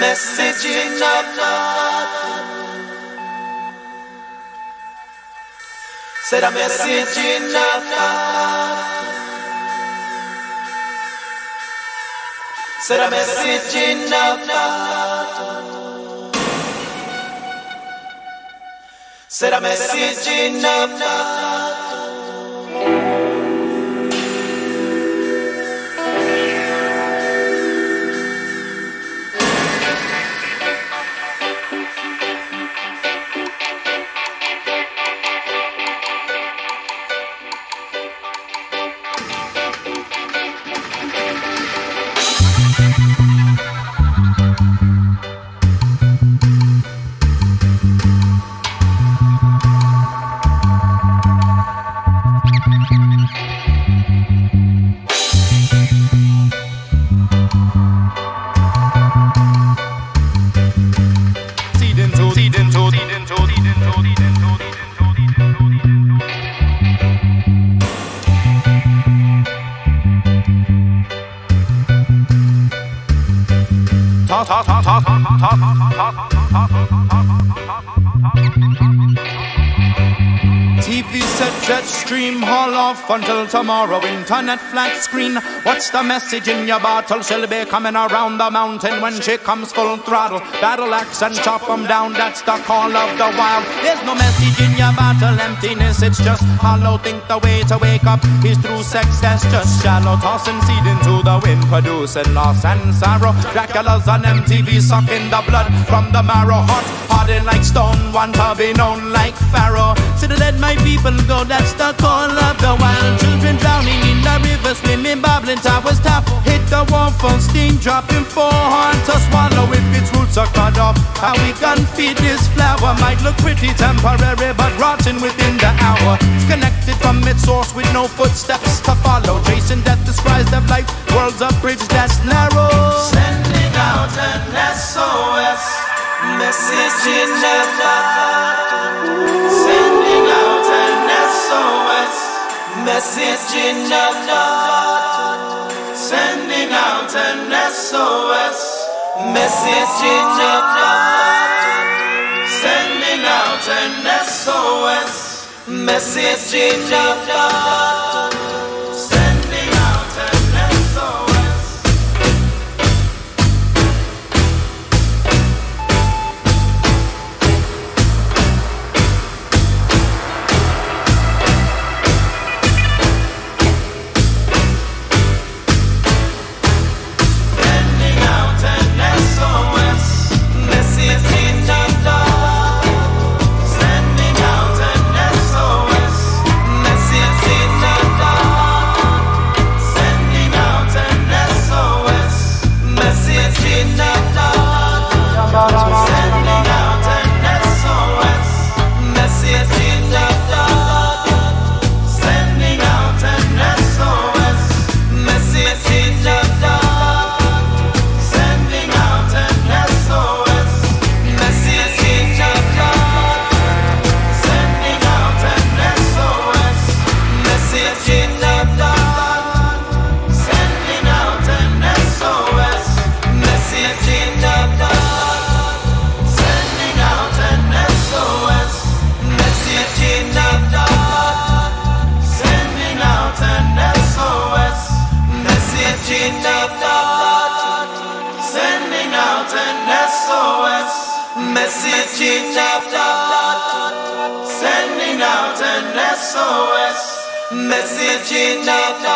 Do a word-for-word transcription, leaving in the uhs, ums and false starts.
message in the heart. Said a message in the heart. Said a message in the heart. Said a message in the heart. T V set, jet stream, haul off until tomorrow. Internet flat screen. What's the message in your bottle? She'll be coming around the mountain when she comes full throttle. Battle axe and chop 'em down, that's the call of the wild. There's no message in your bottle, emptiness, it's just hollow. Think the way to wake up is through sex, that's just shallow. Tossing seed into the wind, producing loss and sorrow. Dracula's on M T V, sucking the blood from the marrow. Hot, hardened like stone, want to be known like Pharaoh. So to let my people go, that's the call of the wild. Children drowning in the river, swimming, babbling, towers tap. Hit the wall full steam, dropping four hard to swallow. If its roots are cut off, how we can feed this flower? Might look pretty temporary, but rotten within the hour. It's connected from its source with no footsteps to follow. Chasing death, the skies of life, world's a bridge that's narrow. Sending out an S O S message in the heart. Sending out an S O S message in the heart. Sending out an S O S message in the heart. Sending out an S O S message in the heart. Sending out an S O S. Message in the heart. Sending out an S O S message in the heart.